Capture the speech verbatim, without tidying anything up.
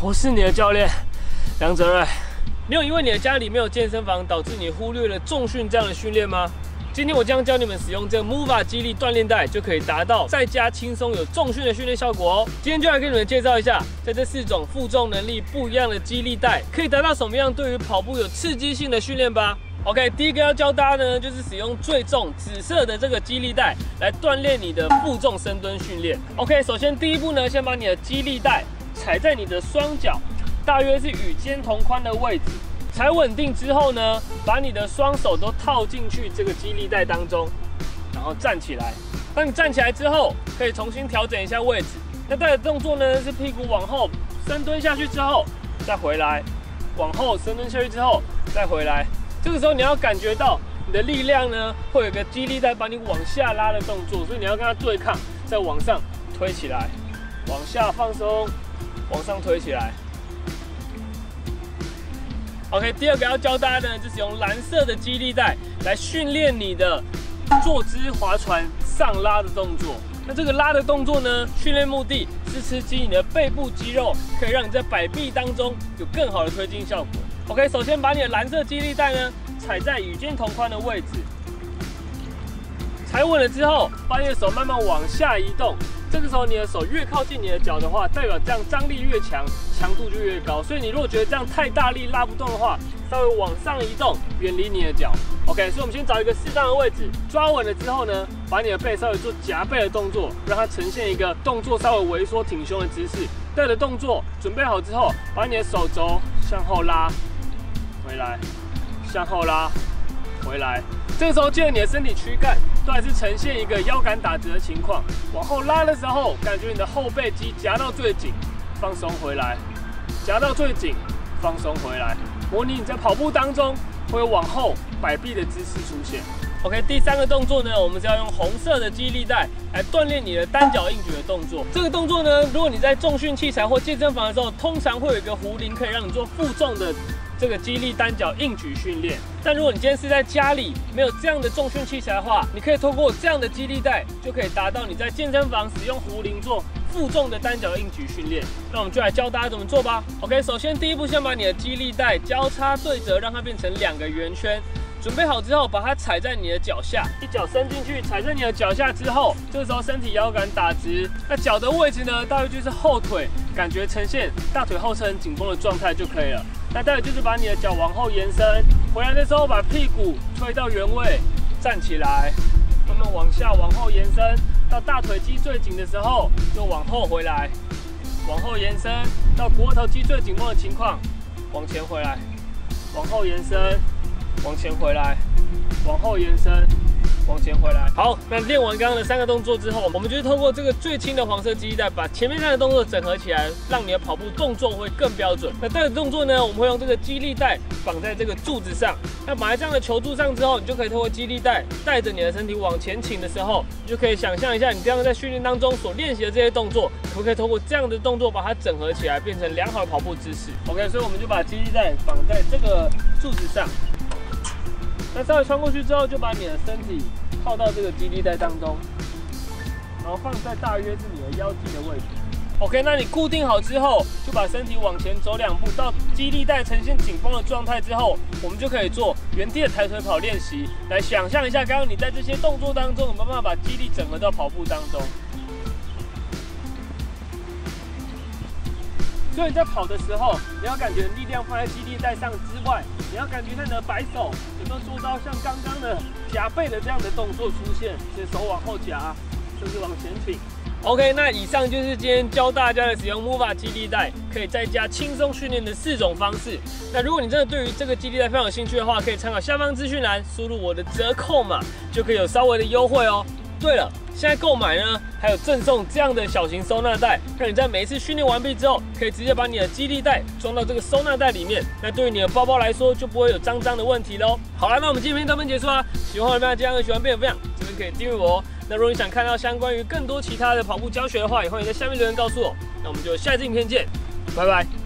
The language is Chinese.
我是你的教练梁哲瑞。你有因为你的家里没有健身房，导致你忽略了重训这样的训练吗？今天我将教你们使用这个 Mova 肌力锻炼带，就可以达到在家轻松有重训的训练效果哦。今天就来跟你们介绍一下，在这四种负重能力不一样的肌力带，可以达到什么样对于跑步有刺激性的训练吧。OK， 第一个要教大家呢，就是使用最重紫色的这个肌力带来锻炼你的负重深蹲训练。OK， 首先第一步呢，先把你的肌力带踩在你的双脚，大约是与肩同宽的位置。踩稳定之后呢，把你的双手都套进去这个肌力带当中，然后站起来。当你站起来之后，可以重新调整一下位置。那带的动作呢，是屁股往后深蹲下去之后，再回来，往后深蹲下去之后，再回来。这个时候你要感觉到你的力量呢，会有个肌力带把你往下拉的动作，所以你要跟它对抗，再往上推起来，往下放松，往上推起来。OK， 第二个要教大家呢，就是用蓝色的肌力带来训练你的坐姿划船上拉的动作。那这个拉的动作呢，训练目的是刺激你的背部肌肉，可以让你在摆臂当中有更好的推进效果。OK， 首先把你的蓝色肌力带呢踩在与肩同宽的位置，踩稳了之后，把你的手慢慢往下移动。这个时候，你的手越靠近你的脚的话，代表这样张力越强，强度就越高。所以你如果觉得这样太大力拉不动的话，稍微往上移动，远离你的脚。OK， 所以我们先找一个适当的位置，抓稳了之后呢，把你的背稍微做夹背的动作，让它呈现一个动作稍微微缩挺胸的姿势。对的动作准备好之后，把你的手肘向后拉，回来，向后拉，回来。这个时候，记得你的身体躯干都还是呈现一个腰杆打直的情况。往后拉的时候，感觉你的后背肌夹到最紧，放松回来，夹到最紧，放松回来。模拟你在跑步当中会有往后摆臂的姿势出现。OK， 第三个动作呢，我们是要用红色的肌力带来锻炼你的单脚硬举的动作。这个动作呢，如果你在重训器材或健身房的时候，通常会有一个壶铃，可以让你做负重的这个肌力单脚硬举训练。但如果你今天是在家里没有这样的重训器材的话，你可以透过这样的肌力带，就可以达到你在健身房使用壶铃做负重的单脚硬举训练。那我们就来教大家怎么做吧。OK， 首先第一步，先把你的肌力带交叉对折，让它变成两个圆圈。准备好之后，把它踩在你的脚下，一脚伸进去，踩在你的脚下之后，这个时候身体腰杆打直，那脚的位置呢，大约就是后腿，感觉呈现大腿后侧很紧绷的状态就可以了。那待会就是把你的脚往后延伸，回来的时候把屁股推到原位，站起来，慢慢往下往后延伸，到大腿肌最紧的时候就往后回来，往后延伸到股二头肌最紧绷的情况，往前回来，往后延伸。往前回来，往后延伸，往前回来。好，那练完刚刚的三个动作之后，我们就是透过这个最轻的黄色肌力带，把前面三个动作整合起来，让你的跑步动作会更标准。那这个动作呢，我们会用这个肌力带绑在这个柱子上。那绑在这样的球柱上之后，你就可以透过肌力带带着你的身体往前倾的时候，你就可以想象一下，你这样在训练当中所练习的这些动作，可不可以透过这样的动作把它整合起来，变成良好的跑步姿势 ？OK， 所以我们就把肌力带绑在这个柱子上。那稍微穿过去之后，就把你的身体靠到这个肌力带当中，然后放在大约是你的腰际的位置。OK， 那你固定好之后，就把身体往前走两步，到肌力带呈现紧绷的状态之后，我们就可以做原地的抬腿跑练习，来想象一下刚刚你在这些动作当中，有没有办法把肌力整合到跑步当中。所以你在跑的时候，你要感觉力量放在肌力带上之外，你要感觉你的摆手有没有做到像刚刚的夹背的这样的动作出现，是手往后夹，甚至往前挺。OK， 那以上就是今天教大家的使用 Mova 肌力带，可以在家轻松训练的四种方式。那如果你真的对于这个肌力带非常有兴趣的话，可以参考下方资讯栏，输入我的折扣码，就可以有稍微的优惠哦。对了，现在购买呢，还有赠送这样的小型收纳袋，让你在每一次训练完毕之后，可以直接把你的肌力带装到这个收纳袋里面。那对于你的包包来说，就不会有脏脏的问题喽。好了，那我们今天到这边结束啦。喜欢我的朋友，记得喜欢并分享，这边可以订阅我哦。那如果你想看到相关于更多其他的跑步教学的话，也欢迎在下面留言告诉我。那我们就下次影片见，拜拜。